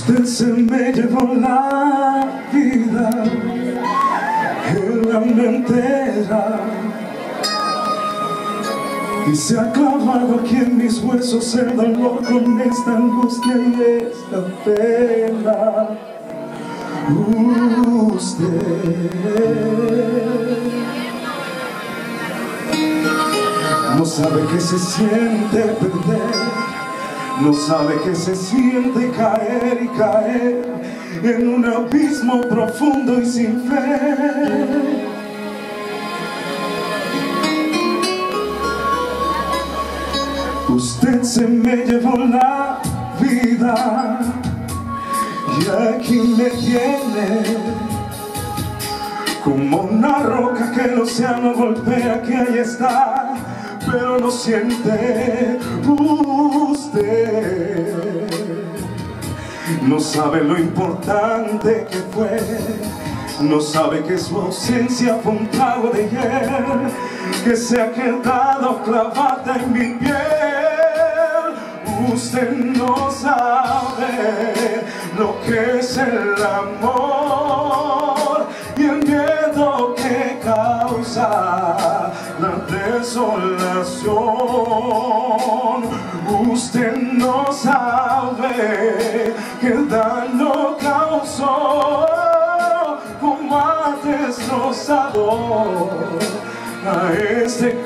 Usted se me llevó la vida en la mentera y se ha clavado aquí en mis huesos el dolor con esta angustia y esta pena. Usted no sabe que se siente perder, no sabe que se siente caer y caer en un abismo profundo y sin fe. Usted se me llevó la vida y aquí me tiene como una roca que el océano golpea, que ahí está, pero no siente. Usted no sabe lo importante que fue, no sabe que su ausencia fue un trago de hiel que se ha quedado clavada en mi piel. Usted no sabe lo que es el amor y el miedo que causa la desolación. Usted no sabe qué daño causó, cómo ha destrozado a este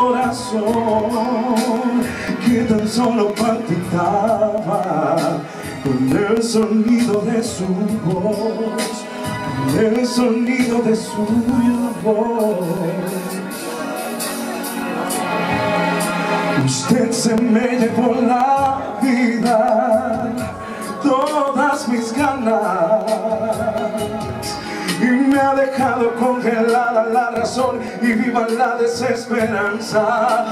corazón que tan solo palpitaba con el sonido de su voz, con el sonido de su voz. Usted se me llevó la vida, todas mis ganas, y me ha dejado congelada la razón y viva la desesperanza.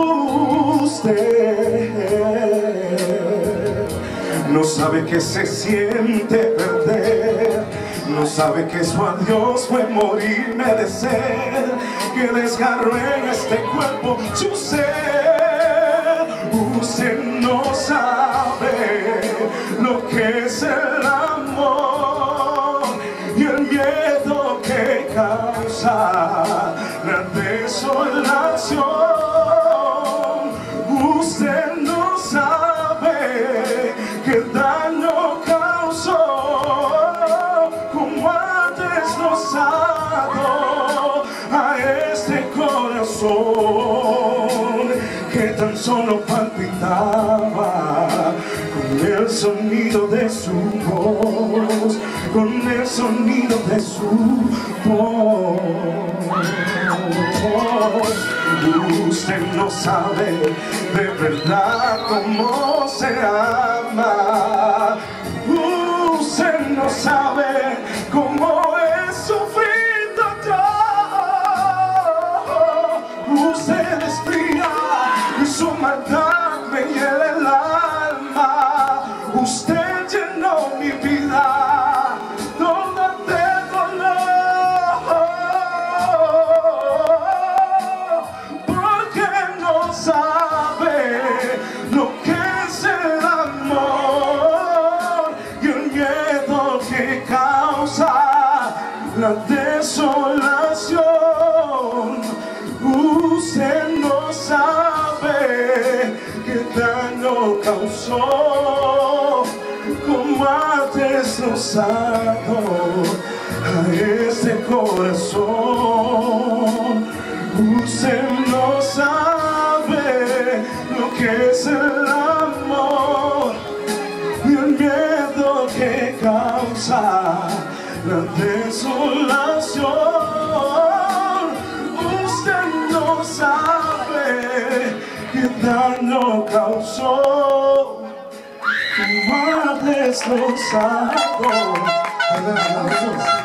Usted no sabe que se siente perder, no sabe que su adiós fue morirme de sed, que desgarró en este cuerpo su ser. Usted no sabe lo que es el amor y el miedo que causa la desolación. Usted no sabe qué daño causó, cómo ha destrozado a este corazón que tan solo palpitaba con el sonido de su voz, con el sonido de su voz. Usted no sabe de verdad cómo se ama. Usted no sabe cómo es sufrido yo. Usted es fría y su maldad me hiela el alma. Usted llenó mi vida toda de dolor, porque no sabe lo que es el amor y el miedo que causa la desolación. Usted no sabe qué daño causó, cómo ha destrozado a este corazón. Usted no sabe lo que es el amor y el miedo que causa la desolación. Usted no sabe qué daño causó, cómo ha destrozado.